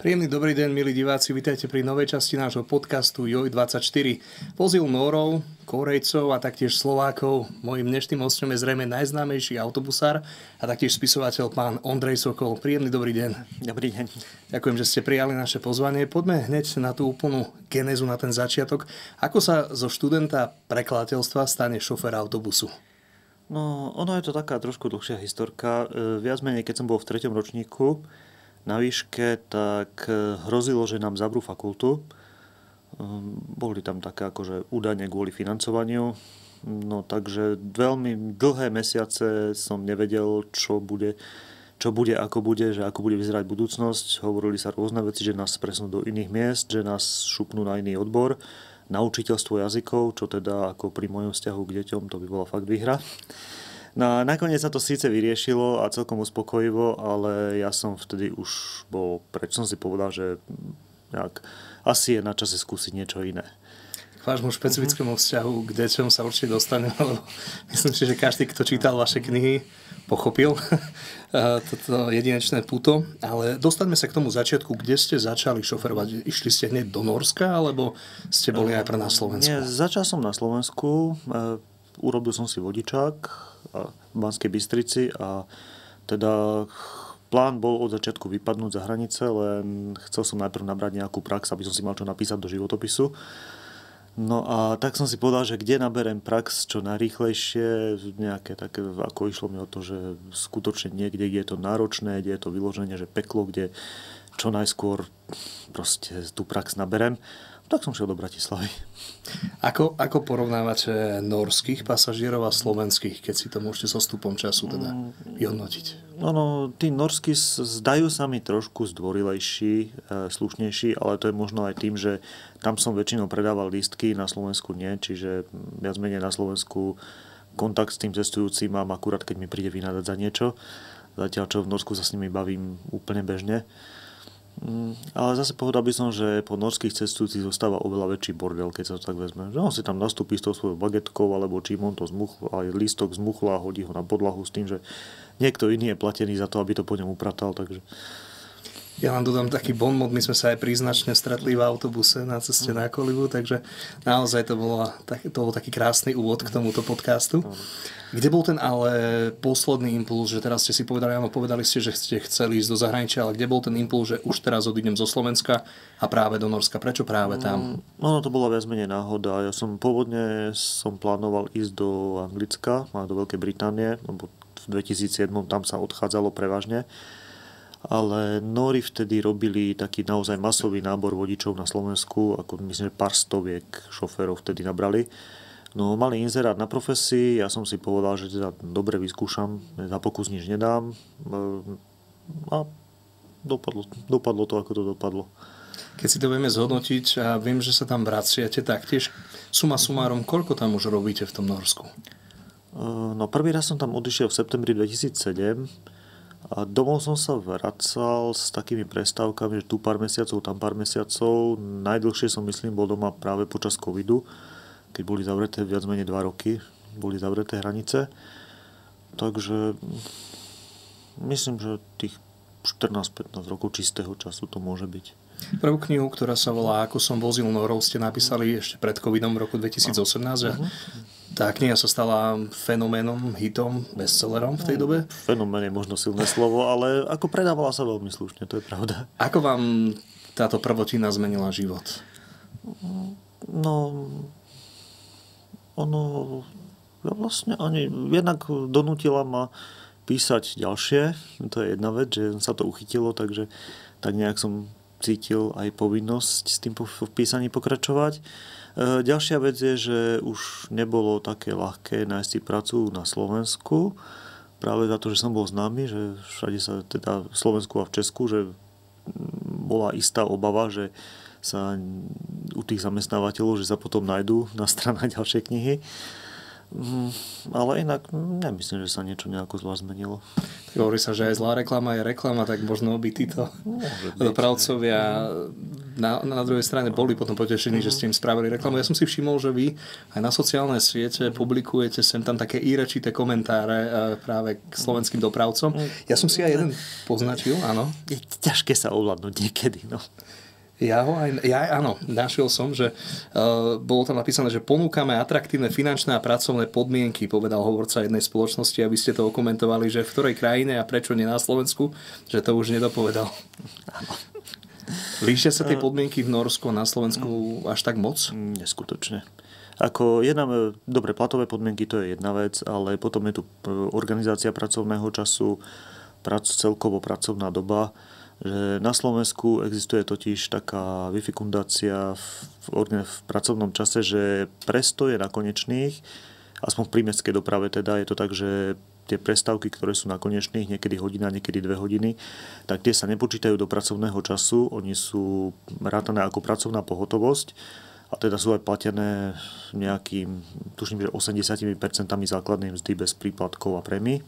Príjemný dobrý deň, milí diváci, vítajte pri novej časti nášho podcastu JOJ24. Vozil Nórov, Kórejcov a taktiež Slovákov. Mojím dnešným hosťom je zrejme najznámejší autobusár a taktiež spisovateľ pán Ondrej Sokol. Príjemný dobrý deň. Dobrý deň. Ďakujem, že ste prijali naše pozvanie. Poďme hneď na tú úplnú genézu, na ten začiatok. Ako sa zo študenta prekladateľstva stane šofér autobusu? No, ono je to taká trošku dlhšia historka. Viac menej, keď som bol v 3. ročníku na výške, tak hrozilo, že nám zavrú fakultu. Boli tam také akože údajne kvôli financovaniu. No takže veľmi dlhé mesiace som nevedel, čo bude, ako bude, že ako bude vyzerať budúcnosť. Hovorili sa rôzne veci, že nás presunú do iných miest, že nás šupnú na iný odbor, na učiteľstvo jazykov, čo teda ako pri mojom vzťahu k deťom to by bola fakt výhra. No, nakoniec sa to síce vyriešilo a celkom uspokojivo, ale ja som vtedy už bol preč, som si povedal, že asi je na čase skúsiť niečo iné. K vášmu špecifickému vzťahu k deťom sa určite dostaneme, lebo myslím si, že každý, kto čítal vaše knihy, pochopil toto jedinečné puto. Ale dostaňme sa k tomu začiatku, kde ste začali šoferovať. Išli ste hneď do Nórska, alebo ste boli najprv na Slovensku? Nie, začal som na Slovensku, urobil som si vodičák v Banskej Bystrici a teda plán bol od začiatku vypadnúť za hranice, len chcel som najprv nabrať nejakú prax, aby som si mal čo napísať do životopisu. No a tak som si povedal, že kde naberem prax čo najrýchlejšie, nejaké také, ako išlo mi o to, že skutočne niekde, kde je to náročné, kde je to vyloženie, že peklo, kde čo najskôr proste tú prax naberem. Tak som šiel do Bratislavy. Ako porovnávate norských pasažierov a slovenských, keď si to môžete so stupom času teda vyhodnotiť? No, tí norskí zdajú sa mi trošku zdvorilejší, slušnejší, ale to je možno aj tým, že tam som väčšinou predával lístky, na Slovensku nie, čiže viac menej na Slovensku kontakt s tým cestujúcim mám akurát, keď mi príde vynadať za niečo. Zatiaľ, čo v Norsku sa s nimi bavím úplne bežne. Ale zase povedal by som, že po norských cestujúcich zostáva oveľa väčší bordel, keď sa to tak vezme. Že on si tam nastúpí s tou svojou bagetkou, alebo čím on to zmuchla, aj lístok zmuchla, hodí ho na podlahu s tým, že niekto iný je platený za to, aby to po ňom upratal, takže... Ja vám dodám taký bonmot, my sme sa aj príznačne stretli v autobuse na ceste na Kolibu, takže naozaj to bol taký krásny úvod k tomuto podcastu. Kde bol ten ale posledný impuls, že teraz ste si povedali, áno, povedali ste, že ste chceli ísť do zahraničia, ale kde bol ten impuls, že už teraz odídem zo Slovenska a práve do Norska? Prečo práve tam? No, to bola viac menej náhoda. Ja som pôvodne plánoval ísť do Anglicka a do Veľkej Británie, lebo v 2007 tam sa odchádzalo prevažne. Ale Nóri vtedy robili taký naozaj masový nábor vodičov na Slovensku, ako myslím, že pár stoviek šoférov vtedy nabrali. No, mali inzerát na profesii, ja som si povedal, že teda dobre vyskúšam, za pokus nič nedám a dopadlo to, ako to dopadlo. Keď si to vieme zhodnotiť a viem, že sa tam vraciate taktiež, suma sumárom, koľko tam už robíte v tom Norsku? No, prvý raz som tam odišiel v septembri 2007 a domov som sa vracal s takými prestávkami, že tu pár mesiacov, tam pár mesiacov. Najdlhšie som myslím bol doma práve počas covidu, keď boli zavreté viac menej 2 roky, boli zavreté hranice. Takže myslím, že tých 14-15 rokov čistého času to môže byť. Prvú knihu, ktorá sa volá Ako som vozil Nórov, ste napísali ešte pred covidom v roku 2018. Tá kniha sa stala fenoménom, hitom, bestsellerom v tej dobe. Fenomén je možno silné slovo, ale ako predávala sa veľmi slušne, to je pravda. Ako vám táto prvotina zmenila život? No, vlastne ani jednak donútila ma písať ďalšie. To je jedna vec, že sa to uchytilo, takže tak nejak som cítil aj povinnosť s tým v písaní pokračovať. Ďalšia vec je, že už nebolo také ľahké nájsť si pracu na Slovensku, práve za to, že som bol známy, že všade sa teda v Slovensku a v Česku, že bola istá obava, že sa u tých zamestnávateľov, že sa potom nájdú na stranách ďalšie knihy. Ale inak nemyslím, že sa niečo nejako zvlášť zmenilo. Hovorí sa, že aj zlá reklama je reklama, tak možno by títo dopravcovia na druhej strane boli potom potešení, že ste im spravili reklamu. Ja som si všimol, že vy aj na sociálne siete publikujete sem tam také írečité komentáre práve k slovenským dopravcom. Ja som si aj jeden poznačil, áno. Je ťažké sa ovládnuť niekedy, no. Áno, našiel som, že bolo tam napísané, že ponúkame atraktívne finančné a pracovné podmienky, povedal hovorca jednej spoločnosti, aby ste to okomentovali, že v ktorej krajine a prečo nie na Slovensku, že to už nedopovedal. Líšia sa tie podmienky v Norsku a na Slovensku až tak moc? Neskutočne. Ako dobre platové podmienky, to je jedna vec, ale potom je tu organizácia pracovného času, celkovo pracovná doba. Že na Slovensku existuje totiž taká vyfikundácia v pracovnom čase, že prestoje na konečných, aspoň v prímestskej doprave teda, je to tak, že tie prestávky, ktoré sú na konečných, niekedy hodina, niekedy 2 hodiny, tak tie sa nepočítajú do pracovného času, oni sú rátané ako pracovná pohotovosť a teda sú aj platené nejakým, tuším, že 80% základnej mzdy bez príplatkov a prémií.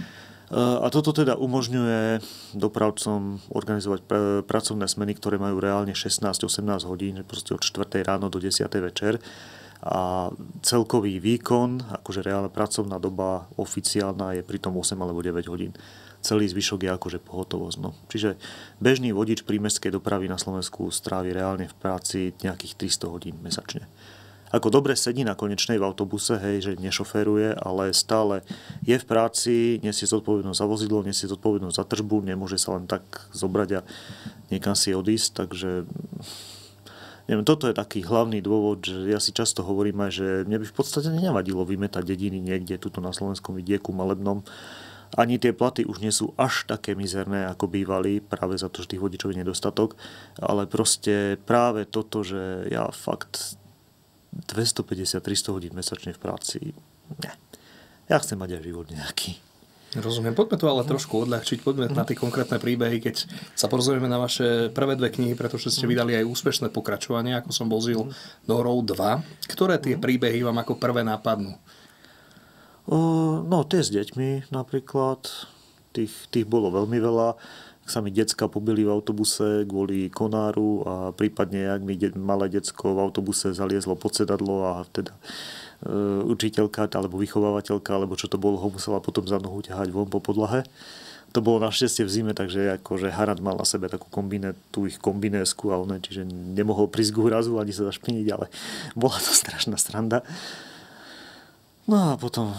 A toto teda umožňuje dopravcom organizovať pracovné smeny, ktoré majú reálne 16-18 hodín, proste od 4 ráno do 10 večer. A celkový výkon, akože reálna pracovná doba oficiálna je pritom 8 alebo 9 hodín. Celý zvyšok je akože pohotovosť. No. Čiže bežný vodič prímestskej dopravy na Slovensku strávi reálne v práci nejakých 300 hodín mesačne. Ako dobre sedí na konečnej v autobuse, hej, že nešoféruje, ale stále je v práci, nesie zodpovednosť za vozidlo, nesie zodpovednosť za tržbu, nemôže sa len tak zobrať a niekam si odísť, takže neviem, toto je taký hlavný dôvod, že ja si často hovorím aj, že mne by v podstate nevadilo vymetať dediny niekde, tuto na slovenskom vidieku malebnom. Ani tie platy už nie sú až také mizerné, ako bývali, práve za to, že tých vodičov je nedostatok, ale proste práve toto, že ja fakt 250-300 hodín mesačne v práci. Ne. Ja chcem mať aj život nejaký. Rozumiem. Poďme to ale trošku odľahčiť. Poďme na tie konkrétne príbehy, keď sa porozumiem na vaše prvé 2 knihy, pretože ste vydali aj úspešné pokračovanie, ako som vozil Norou 2. Ktoré tie príbehy vám ako prvé napadnú? No, tie s deťmi napríklad. Tých bolo veľmi veľa. Sa mi decka pobili v autobuse kvôli konáru a prípadne, ak mi malé decko v autobuse zaliezlo pod sedadlo a teda učiteľka alebo vychovávateľka, alebo čo to bolo, ho musela potom za nohu ťahať von po podlahe. To bolo našťastie v zime, takže akože Harald mal na sebe takú tú ich kombinésku a čiže nemohol prísť k úrazu ani sa zašpiniť, ale bola to strašná sranda. No a potom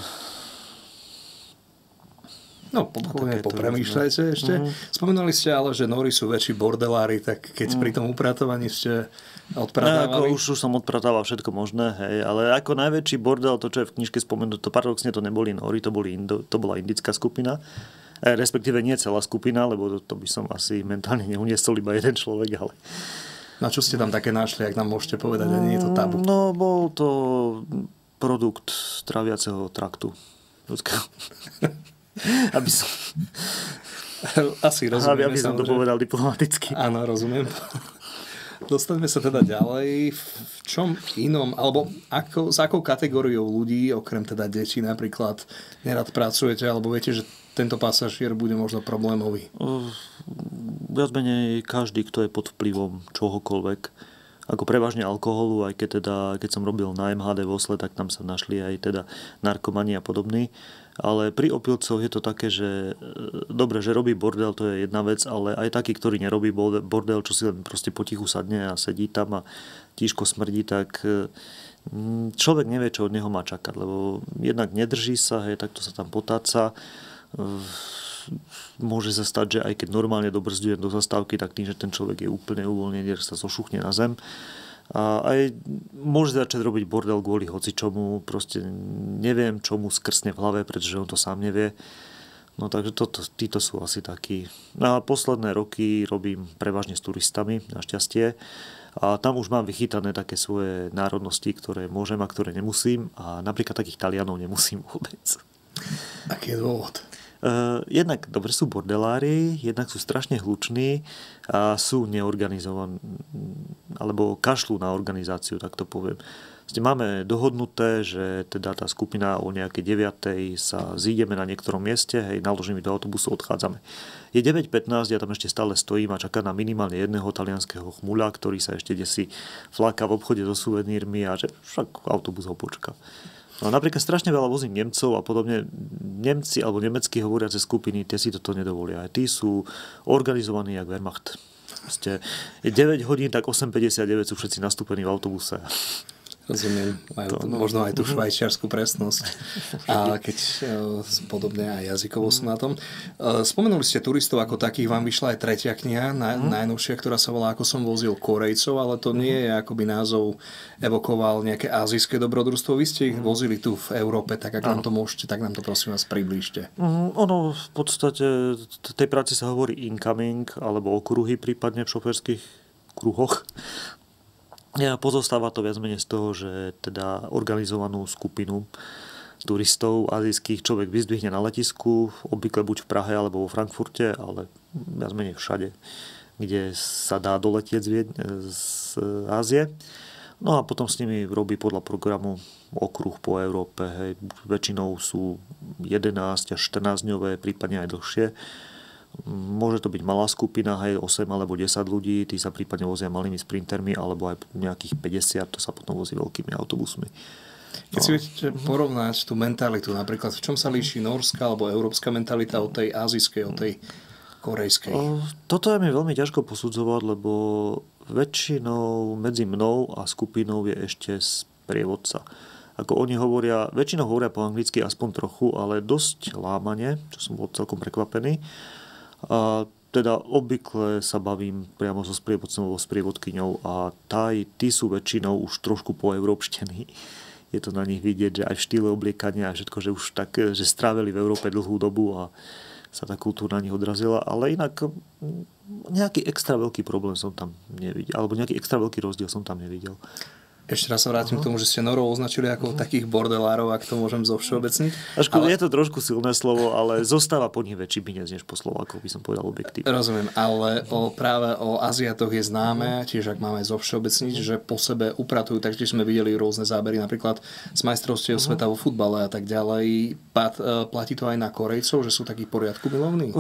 popremýšľajte ešte. Spomenuli ste ale, že Nóri sú väčší bordelári, tak keď pri tom upratovaní ste odpratávali? Už som odpratával všetko možné, hej, ale ako najväčší bordel, to čo je v knižke spomenuté, paradoxne to neboli Nóri, to bola indická skupina, respektíve nie celá skupina, lebo to by som asi mentálne neuniesol iba jeden človek, ale... Na čo ste tam také našli, ak nám môžete povedať, a nie je to tabu? No, bol to produkt tráviaceho traktu ľudského. Aby som... Asi rozumiem. Aby som to povedal diplomaticky. Áno, rozumiem. Dostaňme sa teda ďalej. V čom inom, alebo s akou kategóriou ľudí, okrem teda detí napríklad, nerad pracujete, alebo viete, že tento pasažier bude možno problémový? Viac menej každý, kto je pod vplyvom čohokoľvek. Ako prevažne alkoholu, aj keď som robil na MHD v Osle, tak tam sa našli aj teda narkomani a podobní. Ale pri opilcoch je to také, že dobre, že robí bordel, to je jedna vec, ale aj taký, ktorý nerobí bordel, čo si len proste potichu sadne a sedí tam a tížko smrdí, tak človek nevie, čo od neho má čakať, lebo jednak nedrží sa, hej, takto sa tam potáca. Môže sa stať, že aj keď normálne dobrzdujem do zastávky, tak tým, že ten človek je úplne uvoľnený, že sa zošuchne na zem. A aj môže začať robiť bordel kvôli hocičomu, proste neviem, čo mu skrsne v hlave, pretože on to sám nevie. No takže títo sú asi takí. A posledné roky robím prevažne s turistami, našťastie. A tam už mám vychytané také svoje národnosti, ktoré môžem a ktoré nemusím. A napríklad takých Talianov nemusím vôbec. Aký je dôvod? Jednak dobre sú bordelári, jednak sú strašne hluční a sú neorganizovaní, alebo kašľú na organizáciu, tak to poviem. Máme dohodnuté, že teda tá skupina o nejakej 9:00 sa zídeme na niektorom mieste, hej, naložíme do autobusu, odchádzame. Je 9:15, ja tam ešte stále stojím a čakám na minimálne jedného talianskeho chmuľa, ktorý sa ešte desí fláka v obchode so suvenírmi a že však autobus ho počká. No, napríklad strašne veľa vozím Nemcov a podobne. Nemci alebo nemecky hovoriace skupiny, tie si toto nedovolia. Aj tí sú organizovaní jak Wehrmacht. Je 9 hodín, tak 8:59 sú všetci nastúpení v autobuse. Rozumiem, majú možno aj tú švajčiarsku presnosť. A keď podobne aj jazykovo sú na tom. Spomenuli ste turistov ako takých, vám vyšla aj tretia kniha, najnovšia, ktorá sa volá Ako som vozil Korejcov, ale to nie je, akoby názov evokoval nejaké azijské dobrodružstvo. Vy ste ich vozili tu v Európe, tak ak nám to môžete, tak nám to prosím vás priblížte. Ono v podstate tej práci sa hovorí incoming, alebo okruhy prípadne v šoférskych kruhoch. Pozostáva to viac menej z toho, že teda organizovanú skupinu turistov azijských človek vyzdvihne na letisku, obvykle buď v Prahe alebo vo Frankfurte, ale viac menej všade, kde sa dá doletieť z Ázie. No a potom s nimi robí podľa programu okruh po Európe. Hej. Väčšinou sú 11 až 14 dňové, prípadne aj dlhšie. Môže to byť malá skupina, hej, 8 alebo 10 ľudí, tí sa prípadne vozia malými sprintermi, alebo aj nejakých 50, to sa potom vozí veľkými autobusmi. Keď si viete porovnať tú mentalitu, napríklad v čom sa líši norská alebo európska mentalita od tej azijskej, od tej korejskej? Toto je mi veľmi ťažko posudzovať, lebo väčšinou medzi mnou a skupinou je ešte sprievodca. Ako oni hovoria, väčšinou hovoria po anglicky aspoň trochu, ale dosť lámane, čo som bol celkom prekvapený. A teda obvykle sa bavím priamo so sprievodcom alebo sprievodkyňou a tí sú väčšinou už trošku poeurópštení. Je to na nich vidieť, že aj v štýle obliekania a všetko, že už tak, že strávili v Európe dlhú dobu a sa tá kultúra na nich odrazila, ale inak nejaký extra veľký problém som tam nevidel, alebo nejaký extra veľký rozdiel som tam nevidel. Ešte raz sa vrátim k tomu, že ste Norov označili ako takých bordelárov, ak to môžem zovšeobecniť. Je to trošku silné slovo, ale zostáva po nich väčší binec než po Slovákoch, by som povedal objektívne. Rozumiem, ale práve o Aziatoch je známe, tiež ak máme zovšeobecniť, že po sebe upratujú, takže sme videli rôzne zábery, napríklad z majstrovstiev sveta vo futbale a tak ďalej. Platí to aj na Korejcov, že sú takí poriadku milovní?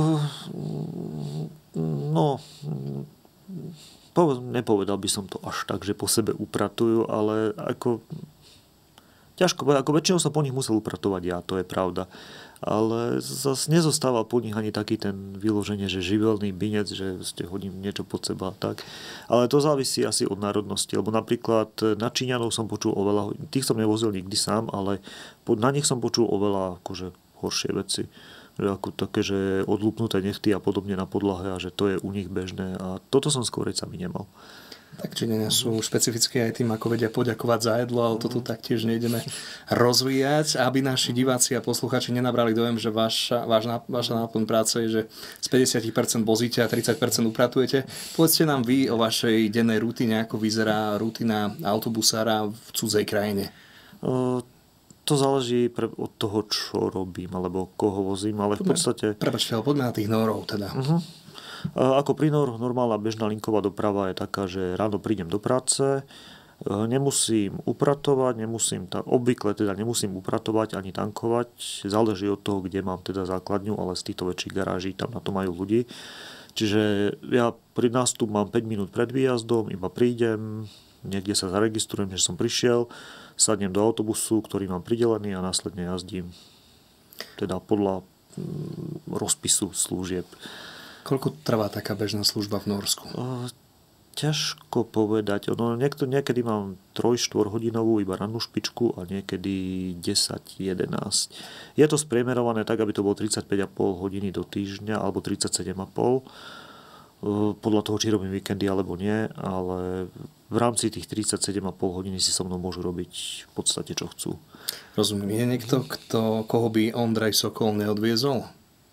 Nepovedal by som to až tak, že po sebe upratujú, ale ako ťažko povedať, ako väčšinou sa po nich musel upratovať ja, to je pravda. Ale zase nezostáva po nich ani taký ten vyloženie, že živelný binec, že ste hodím niečo pod seba, tak. Ale to závisí asi od národnosti, lebo napríklad na Číňanov som počul oveľa, tých som nevozil nikdy sám, ale na nich som počul oveľa akože horšie veci. Že ako také, že odlúpnuté nechty a podobne na podlahe a že to je u nich bežné a toto som s Korejcami nemal. Tak Číňania sú špecifické aj tým, ako vedia poďakovať za jedlo, ale to tu taktiež nejdeme rozvíjať, aby naši diváci a posluchači nenabrali dojem, že vaša náplň práce je, že z 50% vozíte a 30% upratujete. Povedzte nám vy o vašej dennej rutine, ako vyzerá rutina autobusára v cudzej krajine. To záleží od toho, čo robím, alebo koho vozím, ale v podstate... Prepáčte, ale poďme na tých Norov teda. Ako pri normálna bežná linková doprava je taká, že ráno prídem do práce, nemusím upratovať, obvykle teda nemusím upratovať ani tankovať, záleží od toho, kde mám teda základňu, ale z týchto väčších garáží tam na to majú ľudí. Čiže ja pri nástup mám 5 minút pred výjazdom, iba prídem, niekde sa zaregistrujem, že som prišiel, sadnem do autobusu, ktorý mám pridelený a následne jazdím. Teda podľa rozpisu služieb. Koľko trvá taká bežná služba v Norsku? Ťažko povedať. Niekedy mám 3-4 hodinovú iba rannú špičku a niekedy 10-11. Je to spriemerované tak, aby to bolo 35,5 hodiny do týždňa alebo 37,5. Podľa toho, či robím víkendy alebo nie, ale v rámci tých 37,5 hodiny si so mnou môžu robiť v podstate, čo chcú. Rozumiem. Je niekto, koho by Ondrej Sokol neodviezol?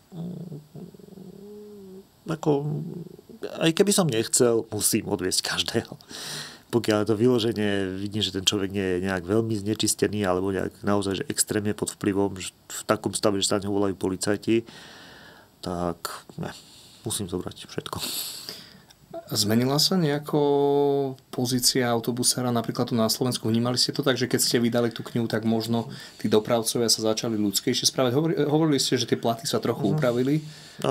Aj keby som nechcel, musím odviesť každého. Pokiaľ to vyloženie vidím, že ten človek nie je nejak veľmi znečistený alebo nejak naozaj že extrémne pod vplyvom, že v takom stave, že sa na ňo volajú policajti, tak ne, musím zobrať všetko. Zmenila sa nejako pozícia autobusára napríklad tu na Slovensku? Vnímali ste to tak, že keď ste vydali tú knihu, tak možno tí dopravcovia sa začali ľudskejšie správať? Hovorili ste, že tie platy sa trochu upravili?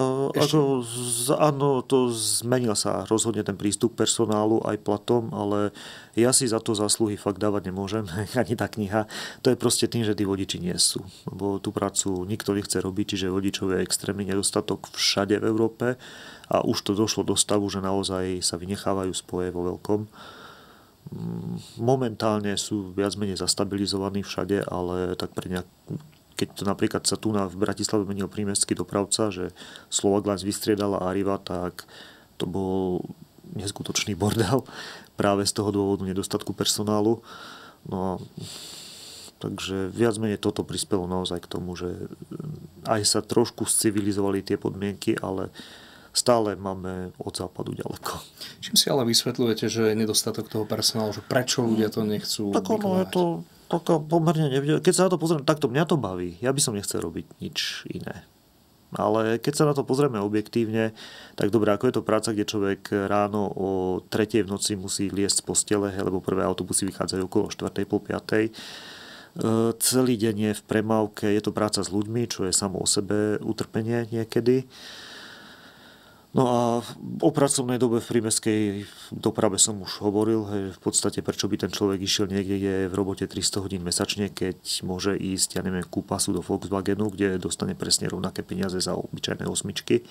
Áno, to zmenil sa rozhodne ten prístup personálu aj platom, ale ja si za to zásluhy fakt dávať nemôžem, ani tá kniha. To je proste tým, že tí vodiči nie sú. Lebo tú prácu nikto nechce robiť, čiže vodičov je extrémny nedostatok všade v Európe a už to došlo do stavu, že naozaj sa vynechávajú spoje vo veľkom. Momentálne sú viac menej zastabilizovaní všade, ale tak keď to napríklad sa tu v Bratislave menil prímestský dopravca, že Slovak Lines vystriedala Arriva, tak to bol neskutočný bordel práve z toho dôvodu nedostatku personálu. No, takže viac menej toto prispelo naozaj k tomu, že aj sa trošku civilizovali tie podmienky, ale stále máme od západu ďaleko. Čím si ale vysvetľujete, že je nedostatok toho personálu, že prečo ľudia to nechcú vykonávať? Je to taká pomerne neviditeľná. Keď sa na to pozriem, takto mňa to baví. Ja by som nechcel robiť nič iné. Ale keď sa na to pozrieme objektívne, tak dobre, ako je to práca, kde človek ráno o 3:00 v noci musí liesť z postele, lebo prvé autobusy vychádzajú okolo 4:00, pol 5:00. Celý deň je v premávke, je to práca s ľuďmi, čo je samo o sebe utrpenie niekedy. No a o pracovnej dobe v prímestskej doprave som už hovoril, že v podstate prečo by ten človek išiel niekde, kde je v robote 300 hodín mesačne, keď môže ísť, ja neviem, ku pasu do Volkswagenu, kde dostane presne rovnaké peniaze za obyčajné osmičky.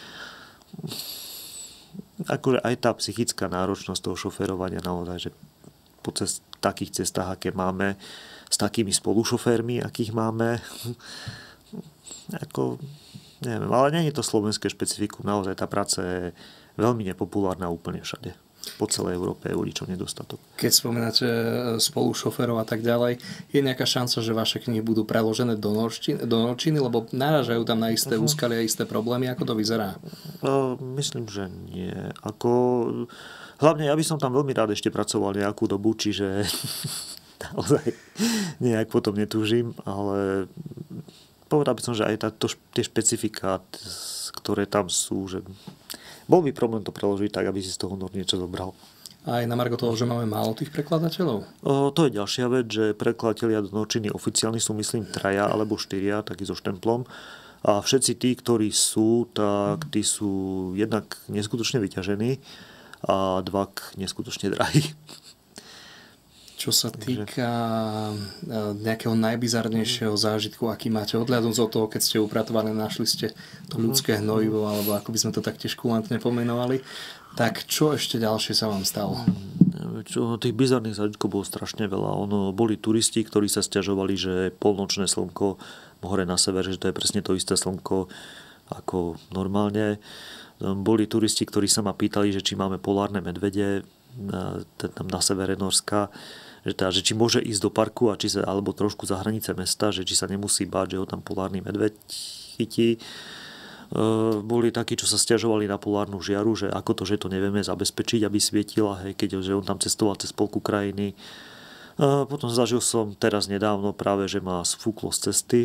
Akože aj tá psychická náročnosť toho šoférovania naozaj, že po takých cestách, aké máme, s takými spolušoférmi, akých máme, ako... Neviem, ale nie je to slovenské špecifikum. Naozaj tá práca je veľmi nepopulárna úplne všade. Po celej Európe je vodičov nedostatok. Keď spomínate spolu šoférov a tak ďalej, je nejaká šanca, že vaše knihy budú preložené do norčiny, lebo narážajú tam na isté úskalia, isté problémy? Ako to vyzerá? Myslím, že nie. Hlavne ja by som tam veľmi rád ešte pracoval nejakú dobu, čiže naozaj nejak potom netúžim, ale... Povedal by som, že aj tie špecifika, ktoré tam sú, že bol by problém to preložiť tak, aby si z toho niečo zobral. Aj na margo toho, že máme málo tých prekladateľov? To je ďalšia vec, že prekladatelia do norčiny oficiálni sú, myslím, 3 alebo 4, takí so štemplom. A všetci tí, ktorí sú, tak tí sú jednak neskutočne vyťažení a 2 neskutočne drahí. Čo sa týka nejakého najbizarnejšieho zážitku, aký máte odhľadom z toho, keď ste upratovali, našli ste to ľudské hnojivo, alebo ako by sme to taktiež kulantne pomenovali, tak čo ešte ďalšie sa vám stalo? Tých bizarných zážitkov bolo strašne veľa. Boli turisti, ktorí sa sťažovali, že polnočné slnko hore na severe, že to je presne to isté slnko ako normálne. Boli turisti, ktorí sa ma pýtali, že či máme polárne medvede tam na severe Norska, že či môže ísť do parku alebo trošku za hranice mesta, že či sa nemusí báť, že ho tam polárny medveď chytí. Boli takí, čo sa sťažovali na polárnu žiaru, že ako to, že to nevieme zabezpečiť, aby svietila, keďže on tam cestoval cez polku krajiny. Potom zažil som teraz nedávno práve, že ma sfúklo z cesty.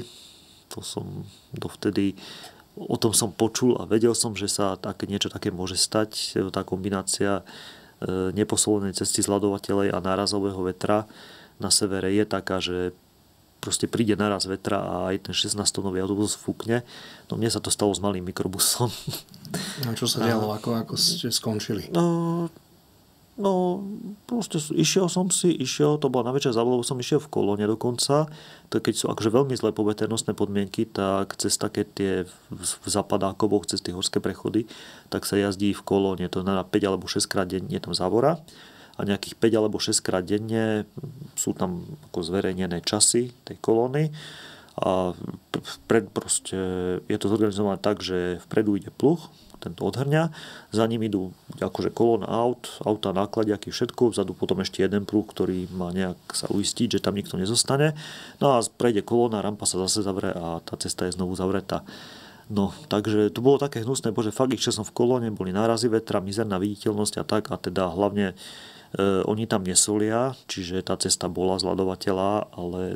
O tom som počul a vedel som, že sa niečo také môže stať. Tá kombinácia neposolenej cesty zľadovateľej a nárazového vetra na severe je taká, že proste príde naraz vetra a aj ten 16-tonový autobus fúkne. No mne sa to stalo s malým mikrobusom. No čo sa dialo? Ako ste skončili? Proste išiel, to bola na večer zábava, lebo som išiel v kolóne dokonca. To keď sú akože veľmi zlé poveternostné podmienky, tak cez také tie v zapadákovoch, cez tie horské prechody, tak sa jazdí v kolóne. To na 5 alebo 6 krát denne je tam závora a nejakých 5 alebo 6 krát denne sú tam ako zverejnené časy tej kolóny a proste je to zorganizované tak, že vpredu ide pluh, tento odhrňa, za ním idú akože kolóna auta, nákladiaky, všetko, vzadu potom ešte jeden pruh, ktorý má nejak sa uistiť, že tam nikto nezostane. No a prejde kolóna, rampa sa zase zavre a tá cesta je znovu zavretá. No, takže to bolo také hnusné, bože, fakt išiel som v kolóne, boli nárazy vetra, mizerná viditeľnosť a tak, a teda hlavne oni tam nesolia, čiže tá cesta bola z ľadovateľa, ale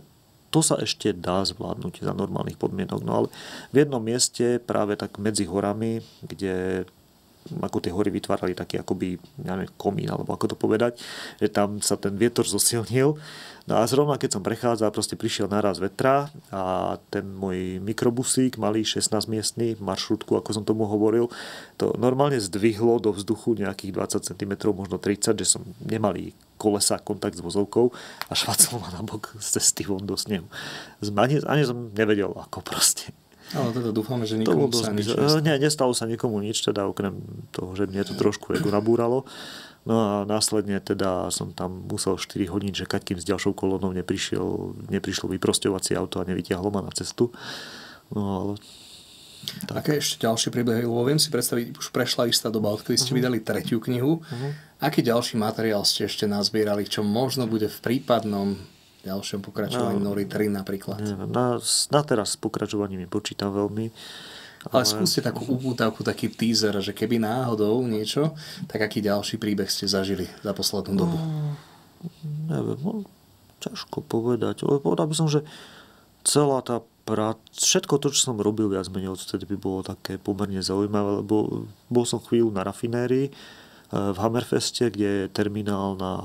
to sa ešte dá zvládnuť za normálnych podmienok. No ale v jednom mieste, práve tak medzi horami, kde ako tie hory vytvárali taký akoby, ja neviem, komín, alebo ako to povedať, že tam sa ten vietor zosilnil. No a zrovna keď som prechádzal, proste prišiel naraz vetra a ten môj mikrobusík, malý 16-miestny, maršrutku, ako som tomu hovoril, to normálne zdvihlo do vzduchu nejakých 20 cm, možno 30, že som nemalý kolesa kontakt s vozovkou a švacol ma na bok z cesty von do snehu. Ani som nevedel, ako proste. Ale teda dúfame, že nikomu sa nič nestalo. Nie, nestalo sa nikomu nič, teda okrem toho, že mne to trošku nabúralo. No a následne teda som tam musel 4 hodín čakať, kým s ďalšou kolónou neprišlo vyprosťovacie auto a nevytiahlo ma na cestu. No ale... Tak. Aké ešte ďalšie príbehy? Lebo viem si predstaviť, už prešla istá doba, odkedy ste vydali 3. knihu. Aký ďalší materiál ste ešte nazbierali, čo možno bude v prípadnom ďalšom pokračovaní Nory 3 napríklad? Na teraz s pokračovaním počítam veľmi. Ale skúste takú upútavku, taký teaser, že keby náhodou niečo, tak aký ďalší príbeh ste zažili za poslednú dobu? Neviem, ťažko povedať. Povedal by som, že celá tá všetko to, čo som robil viac menej odtedy, by bolo také pomerne zaujímavé, lebo bol som chvíľu na rafinérii v Hammerfeste, kde je terminál na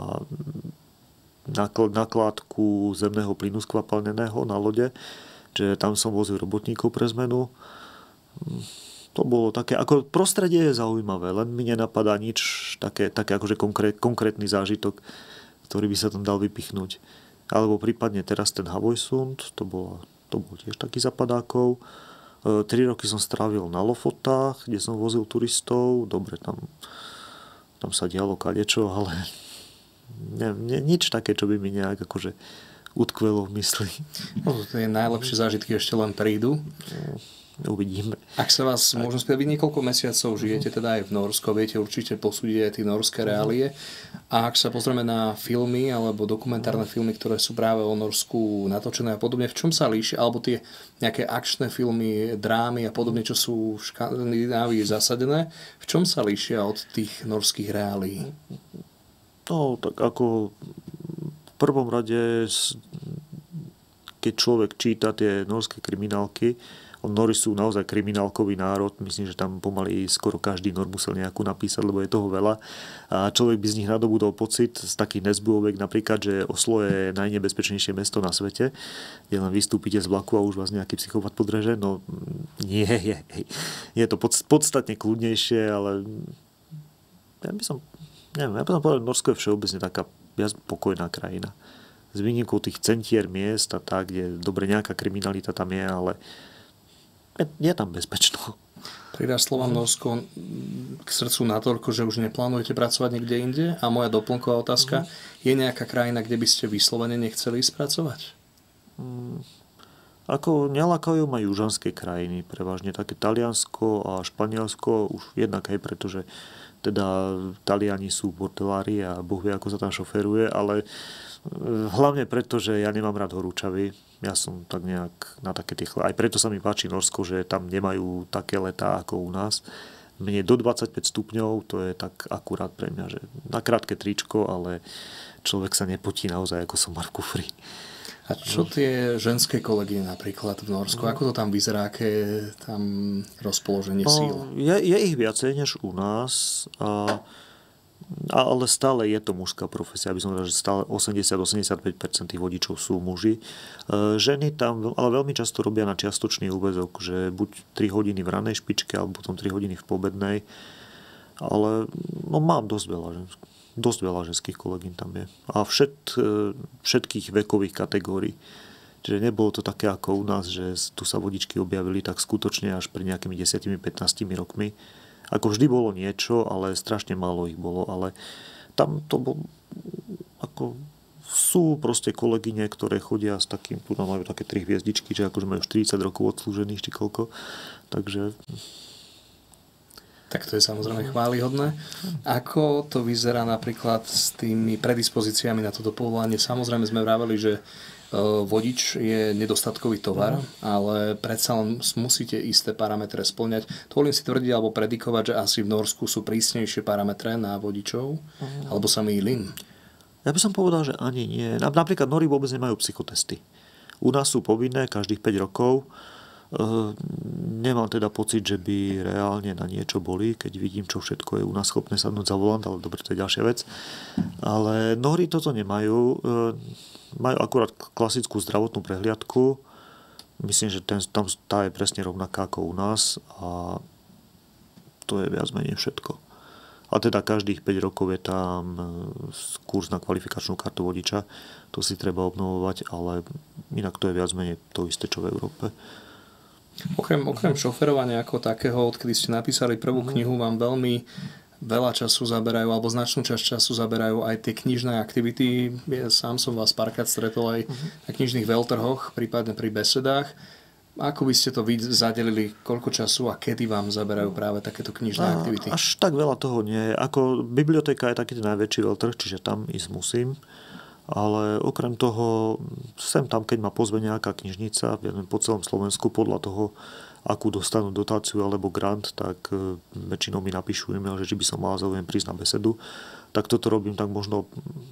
nakládku zemného plynu skvapalneného na lode, že tam som vozil robotníkov pre zmenu. To bolo také, ako prostredie je zaujímavé, len mi nenapadá nič také akože konkrétny zážitok, ktorý by sa tam dal vypichnúť. Alebo prípadne teraz ten Havojsund, to bol tiež taký zapadákov. 3 roky som strávil na Lofotách, kde som vozil turistov. Dobre, tam sa dialo kadečo, ale nič také, čo by mi nejak akože utkvelo v mysli. No, tie najlepšie zážitky ešte len prídu. Uvidíme. Ak sa vás, môžem spýtať, vy niekoľko mesiacov žijete teda aj v Norsku, viete určite posúdiť aj tie norské reálie. A ak sa pozrieme na filmy alebo dokumentárne filmy, ktoré sú práve o Norsku natočené a podobne, v čom sa líšia, alebo tie nejaké akčné filmy, drámy a podobne, čo sú v Škandinávii zasadené, v čom sa líšia od tých norských reálií? No, tak ako v prvom rade, keď človek číta tie norské kriminálky, Nori sú naozaj kriminálkový národ, myslím, že tam pomaly skoro každý Nor musel nejakú napísať, lebo je toho veľa. A človek by z nich nadobudol pocit z takých Nesbyoviek napríklad, že Oslo je najnebezpečnejšie mesto na svete, kde len vystúpite z vlaku a už vás nejaký psychopat podreže. No nie, je to podstatne kľudnejšie, ale ja by som povedal, Norsko je všeobecne taká viac pokojná krajina. S výnimkou tých centier miest a tak, kde dobre nejaká kriminalita tam je, ale je tam bezpečno. Pridáš slovám Norsko k srdcu natoľko, že už neplánujete pracovať niekde inde? A moja doplnková otázka, je nejaká krajina, kde by ste vyslovene nechceli ísť pracovať? Ako nelakajú ma južanské krajiny, prevažne také Taliansko a Španielsko, už jednak aj pretože teda Taliani sú bordelári a Boh vie, ako sa tam šoferuje, ale hlavne preto, že ja nemám rád horúčavy. Ja som tak nejak na také tie... Aj preto sa mi páči Norsko, že tam nemajú také letá ako u nás. Mne do 25 stupňov, to je tak akurát pre mňa, že na krátke tričko, ale človek sa nepotí naozaj ako somar v kufri. A čo tie ženské kolegyne napríklad v Norsku? Ako to tam vyzerá? Aké je tam rozpoloženie síl? Je ich viacej než u nás, ale stále je to mužská profesia. Aby som povedal, že stále 80-85% tých vodičov sú muži. Ženy tam ale veľmi často robia na čiastočný úväzok, že buď 3 hodiny v ranej špičke, alebo potom 3 hodiny v pobednej. Ale mám dosť veľa ženských kolegyň tam je. A všetkých vekových kategórií. Čiže nebolo to také ako u nás, že tu sa vodičky objavili tak skutočne až pred nejakými 10-15 rokmi. Ako vždy bolo niečo, ale strašne málo ich bolo. Ale tam to bolo... Ako sú proste kolegyne, ktoré chodia s takým... Tu nám majú také 3 hviezdičky, že akože majú 40 rokov odslúžených, či koľko. Takže... Tak to je samozrejme chválihodné. Ako to vyzerá napríklad s tými predispozíciami na toto povolanie? Samozrejme sme vraveli, že vodič je nedostatkový tovar, ale predsa len musíte isté parametre spĺňať. Dovolím si tvrdiť alebo predikovať, že asi v Norsku sú prísnejšie parametre na vodičov, alebo sa mýlim? Ja by som povedal, že ani nie. Napríklad Nori vôbec nemajú psychotesty. U nás sú povinné každých 5 rokov. Nemám teda pocit, že by reálne na niečo boli, keď vidím, čo všetko je u nás schopné sadnúť za volant, ale dobre, to je ďalšia vec. Ale Nohry toto nemajú. Majú akurát klasickú zdravotnú prehliadku. Myslím, že tá je presne rovnaká ako u nás a to je viac menej všetko. A teda každých 5 rokov je tam kurz na kvalifikačnú kartu vodiča. To si treba obnovovať, ale inak to je viac menej to isté, čo v Európe. Okrem šoferovania ako takého, odkedy ste napísali prvú knihu, vám veľmi veľa času zaberajú, alebo značnú časť času zaberajú aj tie knižné aktivity. Ja sám som vás párkrát stretol aj na knižných veľtrhoch, prípadne pri besedách. Ako by ste to vy zadelili, koľko času a kedy vám zaberajú práve takéto knižné aktivity? Až tak veľa toho nie je. Ako biblioteka je taký ten najväčší veľtrh, čiže tam ísť musím. Ale okrem toho, sem tam, keď ma pozve nejaká knižnica, po celom Slovensku, podľa toho, akú dostanú dotáciu alebo grant, tak väčšinou mi napíšu e-mail, že či by som mal záujem prísť na besedu. Tak toto robím tak možno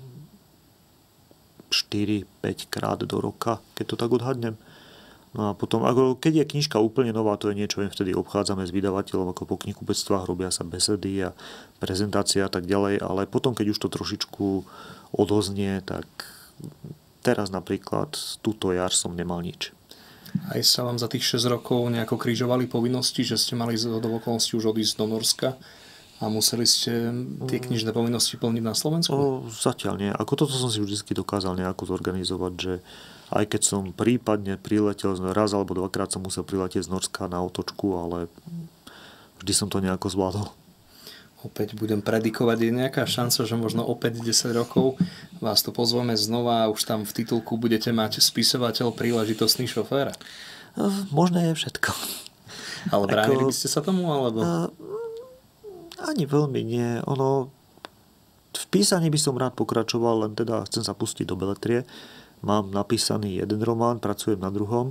4-5 krát do roka, keď to tak odhadnem. No a potom, keď je knižka úplne nová, to je niečo, vtedy obchádzame s vydavateľom, ako po knihkupectvách, robia sa besedy a prezentácia a tak ďalej, ale potom, keď už to trošičku odoznie, tak teraz napríklad túto jar som nemal nič. Aj sa vám za tých 6 rokov nejako križovali povinnosti, že ste mali do okolností už odísť do Norska a museli ste tie knižné povinnosti plniť na Slovensku? Zatiaľ nie. Ako toto som si vždy dokázal nejako zorganizovať, že aj keď som prípadne priletel raz alebo dvakrát som musel priletieť z Norska na otočku, ale vždy som to nejako zvládol. Opäť budem predikovať, je nejaká šanca, že možno opäť 10 rokov vás to pozveme znova a už tam v titulku budete mať spisovateľ príležitostný šofér? Možné je všetko. Ale bránili by ste sa tomu, alebo? Ani veľmi nie. V písaní by som rád pokračoval, len teda chcem sa pustiť do beletrie. Mám napísaný jeden román, pracujem na druhom.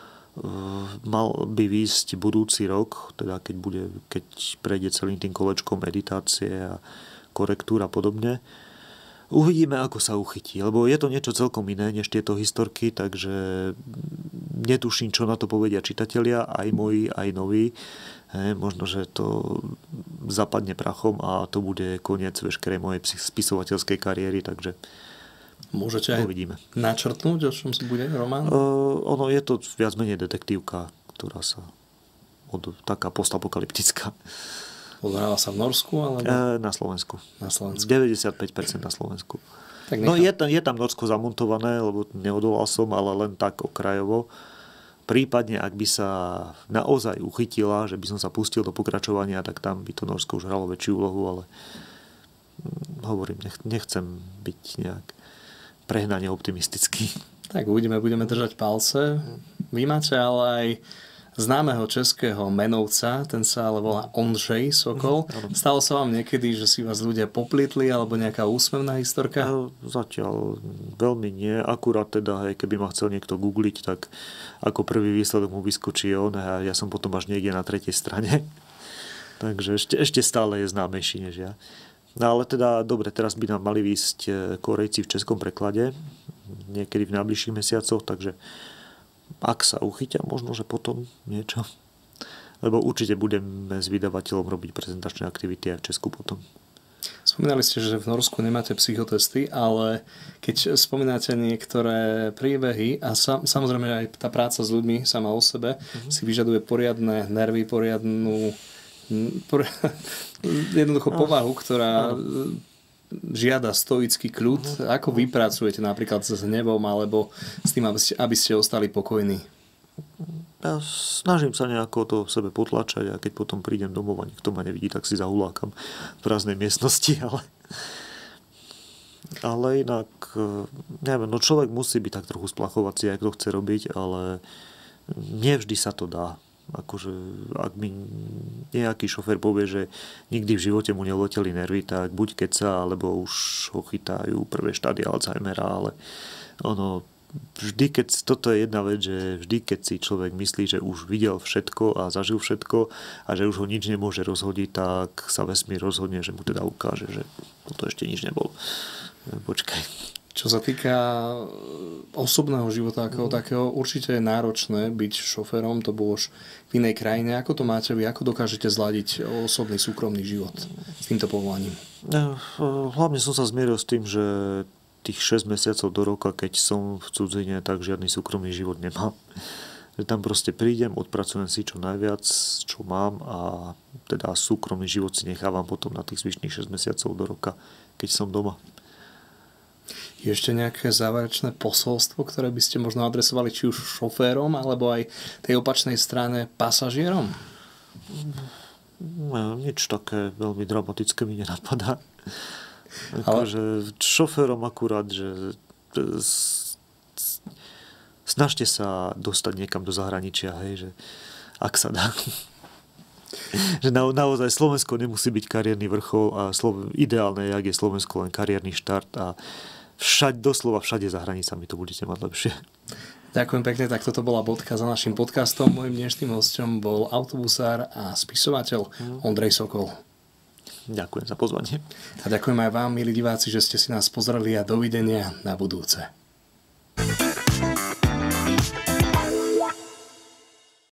Mal by výjsť budúci rok, teda keď prejde celým tým kolečkom editácie a korektúra a podobne. Uvidíme, ako sa uchytí, lebo je to niečo celkom iné než tieto historky, takže netuším, čo na to povedia čitatelia, aj moji, aj noví. Možno, že to zapadne prachom a to bude koniec veškerej mojej spisovateľskej kariéry, takže môžete aj uvidíme. Načrtnúť, o čom bude román? Ono je to viac menej detektívka, ktorá sa taká postapokalyptická. Odhráva sa v Norsku? Alebo? Na Slovensku. Na Slovensku. 95% na Slovensku. Tak je tam Norsko zamontované, lebo neodolal som, ale len tak okrajovo. Prípadne, ak by sa naozaj uchytila, že by som sa pustil do pokračovania, tak tam by to Norsko už hralo väčšiu úlohu, ale hovorím, nechcem byť nejak prehnane optimistický. Tak uvidíme, budeme držať palce. Vy máte ale aj známeho českého menovca, ten sa ale volá Ondřej Sokol. Stalo sa vám niekedy, že si vás ľudia poplietli alebo nejaká úsmevná historka? Zatiaľ veľmi nie. Akurát teda, keby ma chcel niekto googliť, tak ako prvý výsledok mu vyskočí on a ja som potom až niekde na tretej strane. Takže ešte stále je známejší než ja. No ale teda, dobre, teraz by nám mali výjsť Korejci v českom preklade niekedy v najbližších mesiacoch, takže ak sa uchytia, možno, že potom niečo. Lebo určite budeme s vydavateľom robiť prezentačné aktivity aj v Česku potom. Spomínali ste, že v Norsku nemáte psychotesty, ale keď spomínate niektoré príbehy a samozrejme aj tá práca s ľuďmi sama o sebe si vyžaduje poriadne nervy, jednoducho povahu, ktorá žiada stoický kľud. Ako vy pracujete napríklad s hnevom alebo s tým, aby ste ostali pokojní? Ja snažím sa nejako to v sebe potlačať a keď potom prídem domov a nikto ma nevidí, tak si zahulákam v prázdnej miestnosti, ale inak neviem, človek musí byť tak trochu splachovací, ak to chce robiť, ale nevždy sa to dá. Akože, ak mi nejaký šofér povie, že nikdy v živote mu neleteli nervy, tak buď keca, alebo už ho chytajú prvé štádia Alzheimera, ale toto je jedna vec, že vždy, keď si človek myslí, že už videl všetko a zažil všetko a že už ho nič nemôže rozhodiť, tak sa vesmír rozhodne, že mu teda ukáže, že toto ešte nič nebolo. Počkaj. Čo sa týka osobného života ako takého, určite je náročné byť šoférom, to bolo už v inej krajine. Ako to máte vy? Ako dokážete zladiť osobný, súkromný život s týmto povolaním? Hlavne som sa zmieril s tým, že tých 6 mesiacov do roka, keď som v cudzine, tak žiadny súkromný život nemám. Že tam proste prídem, odpracujem si čo najviac, čo mám a teda súkromný život si nechávam potom na tých zvyšných 6 mesiacov do roka, keď som doma. Je ešte nejaké záverečné posolstvo, ktoré by ste možno adresovali či už šoférom, alebo aj tej opačnej strane pasažierom? Nič také veľmi dramatické mi nenapadá. Akože šoférom akurát, že snažte sa dostať niekam do zahraničia, hej, že ak sa dá. Že naozaj Slovensko nemusí byť kariérny vrchol a ideálne je, ak je Slovensko len kariérny štart a doslova všade za hranicami to budete mať lepšie. Ďakujem pekne, tak toto bola bodka za našim podcastom. Mojím dnešným hosťom bol autobusár a spisovateľ Ondrej Sokol. Ďakujem za pozvanie. A ďakujem aj vám, milí diváci, že ste si nás pozreli a dovidenia na budúce.